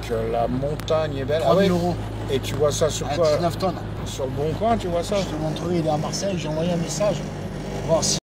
la montagne est belle. 3 000 euros. Et tu vois ça sur À quoi? 19 tonnes. Sur le Bon Coin, tu vois ça? Je te montrerai, il est à Marseille, j'ai envoyé un message. Voir si